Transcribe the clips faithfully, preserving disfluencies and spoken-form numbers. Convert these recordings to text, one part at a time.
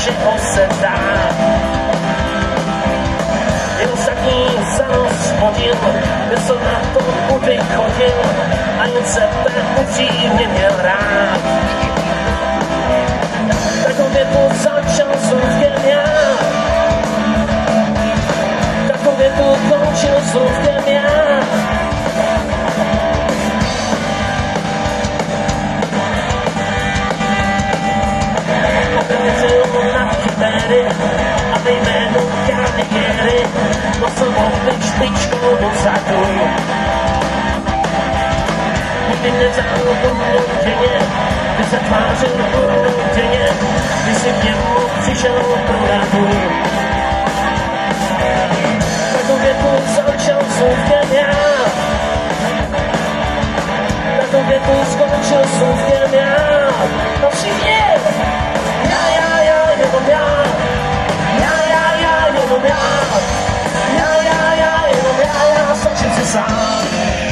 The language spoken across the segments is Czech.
čeho se dá. Jen zadní zanos hodil, mysl na to, kudy chodil, a jen sebe upřímně měl rád. Takově tu začal zůvkem já, takově tu končil zůvkem já. Na kytary a ve jménu kariéry nosil mohl špičkou dozadu. Nikdy nezál unuděně, kdy se tvářil unuděně, kdy si k němu přišel pro radu. Takově tu začal zůvkem já, takově tu skončil zůvkem já. No všichni! Já, já, já, jenom já, já, já, já, jenom já, já, já, já, jenom já, já, stačím si sám.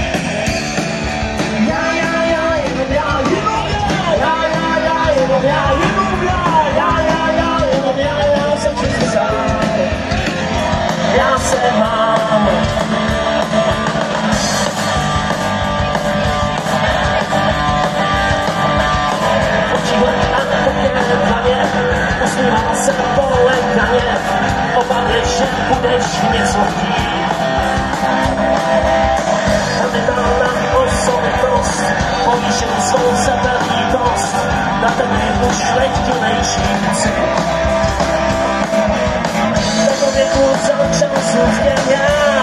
Já, já, já, jenom já, jenom já, já, já, já, jenom já, jenom já, já, já, já, jenom já, já, stačím si sám. Já se mám. Usmíval se polekaně, obavě, že budeš něco chtít. A vydal na osobitost, povýšil svou sebelítost, na ten už nechtělejší cit. Takově tu začal zůvkem já,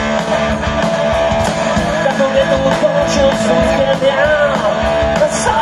takově tu končil zůvkem já. No co?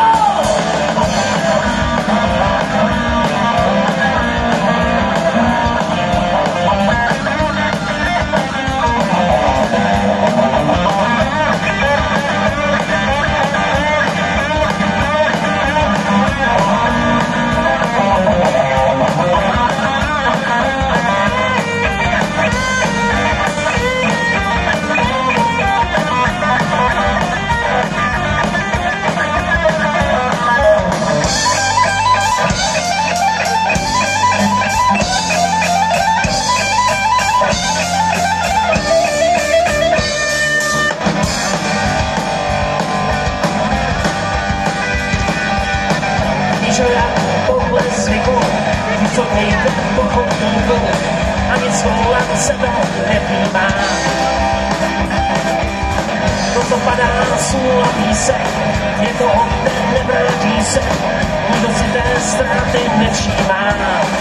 Ani svolat sebe nevnímá. To, co padá sůl a písek, je to oddech, nevrátí se, nikdo si té ztráty nevšímá.